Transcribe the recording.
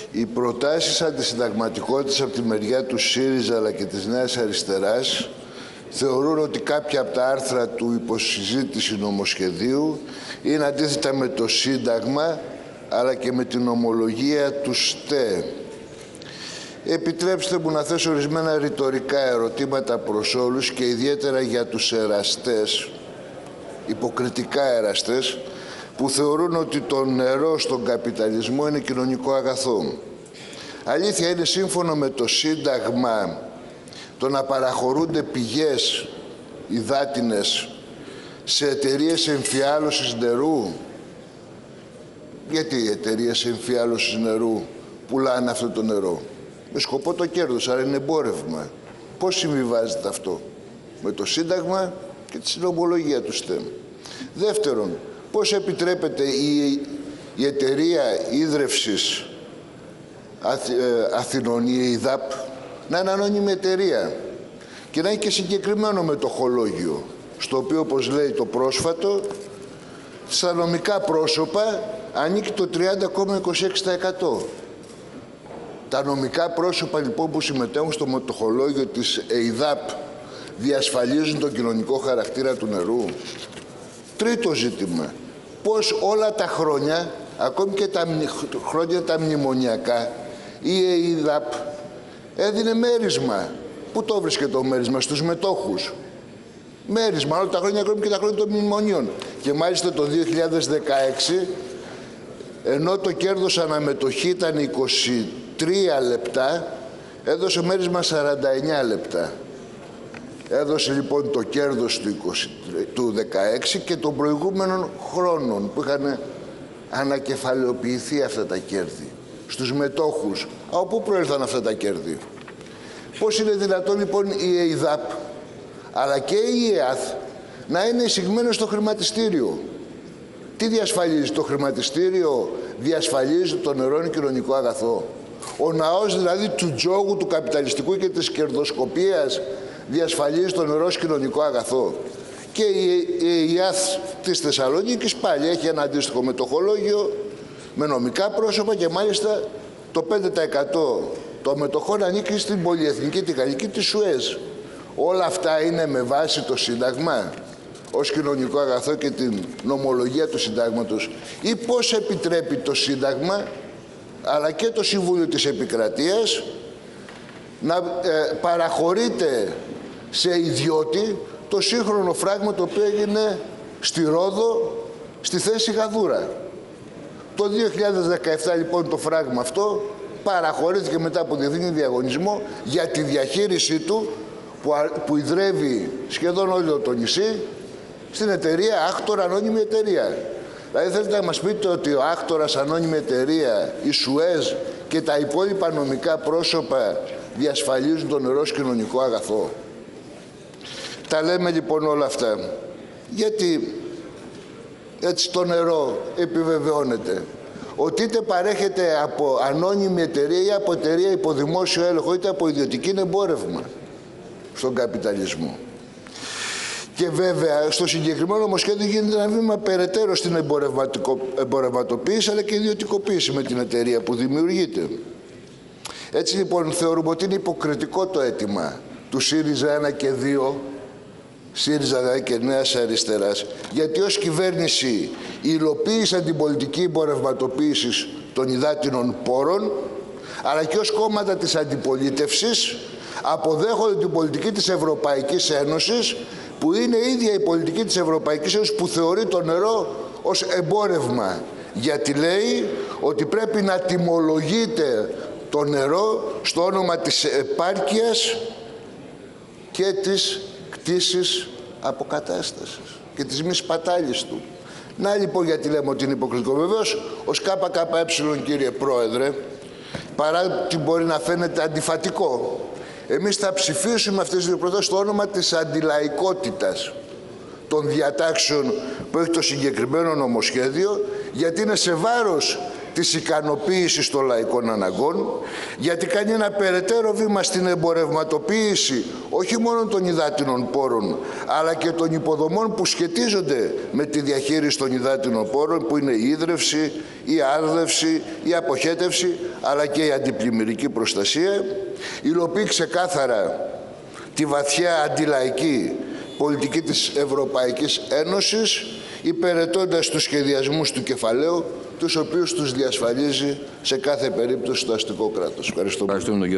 Οι προτάσεις αντισυνταγματικότητας από τη μεριά του ΣΥΡΙΖΑ αλλά και της Νέας Αριστεράς θεωρούν ότι κάποια από τα άρθρα του υποσυζήτηση νομοσχεδίου είναι αντίθετα με το Σύνταγμα αλλά και με την ομολογία του ΣΤΕ. Επιτρέψτε μου να θέσω ορισμένα ρητορικά ερωτήματα προς όλους και ιδιαίτερα για τους εραστές, υποκριτικά εραστές, που θεωρούν ότι το νερό στον καπιταλισμό είναι κοινωνικό αγαθό. Αλήθεια είναι, σύμφωνο με το Σύνταγμα, το να παραχωρούνται πηγές υδάτινες σε εταιρείες εμφιάλωσης νερού? Γιατί οι εταιρείες εμφιάλωσης νερού πουλάνε αυτό το νερό? Με σκοπό το κέρδος, άρα είναι εμπόρευμα. Πώς συμβιβάζεται αυτό με το Σύνταγμα και τη συνομολογία του ΣΤΕΜ? Δεύτερον, πώς επιτρέπεται η εταιρεία ίδρευσης Αθηνών, η ΕΙΔΑΠ, να είναι ανώνυμη εταιρεία και να έχει και συγκεκριμένο μετοχολόγιο, στο οποίο, όπως λέει το πρόσφατο, στα νομικά πρόσωπα ανήκει το 30,26%. Τα νομικά πρόσωπα λοιπόν που συμμετέχουν στο μετοχολόγιο της ΕΙΔΑΠ διασφαλίζουν τον κοινωνικό χαρακτήρα του νερού? Τρίτο ζήτημα, πώς όλα τα χρόνια, ακόμη και τα χρόνια τα μνημονιακά, η ΕΙΔΑΠ έδινε μέρισμα. Πού το βρίσκεται το μέρισμα? Στους μετόχους. Μέρισμα όλα τα χρόνια, ακόμη και τα χρόνια των μνημονίων. Και μάλιστα το 2016, ενώ το κέρδος αναμετοχή ήταν 23 λεπτά, έδωσε μέρισμα 49 λεπτά. Έδωσε λοιπόν το κέρδος του 2016 και των προηγούμενων χρόνων που είχαν ανακεφαλαιοποιηθεί αυτά τα κέρδη στους μετόχους. Από πού προήλθαν αυτά τα κέρδη? Πώς είναι δυνατόν λοιπόν η ΕΙΔΑΠ αλλά και η ΕΑΘ να είναι εισηγμένες στο χρηματιστήριο? Τι διασφαλίζει το χρηματιστήριο? Διασφαλίζει το νερό είναι κοινωνικό αγαθό? Ο ναός δηλαδή του τζόγου, του καπιταλιστικού και της κερδοσκοπίας διασφαλίζει το νερό ως κοινωνικό αγαθό? Και η ΕΑΘ της Θεσσαλονίκης πάλι έχει ένα αντίστοιχο μετοχολόγιο με νομικά πρόσωπα και μάλιστα το 5% των μετοχών ανήκει στην πολυεθνική, τη γαλλική, τη Σουέζ. Όλα αυτά είναι με βάση το Σύνταγμα ως κοινωνικό αγαθό και την νομολογία του Συντάγματος, ή πώς επιτρέπει το Σύνταγμα αλλά και το Συμβούλιο της Επικρατείας να παραχωρείται σε ιδιώτη το σύγχρονο φράγμα το οποίο έγινε στη Ρόδο στη θέση Γαδούρα? Το 2017 λοιπόν το φράγμα αυτό παραχωρήθηκε μετά από διεθνή διαγωνισμό για τη διαχείρισή του που ιδρεύει σχεδόν όλο το νησί στην εταιρεία Άκτορα, ανώνυμη εταιρεία. Δηλαδή θέλετε να μας πείτε ότι ο Άκτορας, ανώνυμη εταιρεία, η Σουέζ και τα υπόλοιπα νομικά πρόσωπα διασφαλίζουν το νερό ως κοινωνικό αγαθό? Τα λέμε λοιπόν όλα αυτά γιατί έτσι το νερό επιβεβαιώνεται ότι είτε παρέχεται από ανώνυμη εταιρεία ή από εταιρεία υπό δημόσιο έλεγχο είτε από ιδιωτική, είναι εμπόρευμα στον καπιταλισμό. Και βέβαια στο συγκεκριμένο νομοσχέδιο γίνεται ένα βήμα περαιτέρω στην εμπορευματοποίηση αλλά και ιδιωτικοποίηση με την εταιρεία που δημιουργείται. Έτσι λοιπόν θεωρούμε ότι είναι υποκριτικό το αίτημα του ΣΥΡΙΖΑ 1 και 2, ΣΥΡΙΖΑ δηλαδή και Νέας Αριστεράς, γιατί ως κυβέρνηση υλοποίησαν την πολιτική εμπορευματοποίηση των υδάτινων πόρων, αλλά και ως κόμματα της αντιπολίτευσης αποδέχονται την πολιτική της Ευρωπαϊκής Ένωσης, που είναι η ίδια η πολιτική της Ευρωπαϊκής Ένωσης που θεωρεί το νερό ως εμπόρευμα, γιατί λέει ότι πρέπει να τιμολογείται το νερό στο όνομα της επάρκειας και της κτήσης αποκατάστασης και της μη σπατάλης του. Να λοιπόν γιατί λέμε ότι είναι υποκριτικό. Βεβαίως ως ΚΚΕ, κύριε Πρόεδρε, παρά ότι μπορεί να φαίνεται αντιφατικό, εμείς θα ψηφίσουμε αυτές τις δύο προτάσεις στο όνομα της αντιλαϊκότητας των διατάξεων που έχει το συγκεκριμένο νομοσχέδιο, γιατί είναι σε βάρος της ικανοποίησης των λαϊκών αναγκών, γιατί κάνει ένα περαιτέρω βήμα στην εμπορευματοποίηση όχι μόνο των υδάτινων πόρων, αλλά και των υποδομών που σχετίζονται με τη διαχείριση των υδάτινων πόρων, που είναι η ίδρυυση, η άρδευση, η αποχέτευση, αλλά και η αντιπλημμυρική προστασία. Υλοποιεί ξεκάθαρα τη βαθιά αντιλαϊκή πολιτική της Ευρωπαϊκής Ένωσης, υπηρετώντας τους σχεδιασμούς του κεφαλαίου, τους οποίους τους διασφαλίζει σε κάθε περίπτωση το αστικό κράτος. Ευχαριστώ.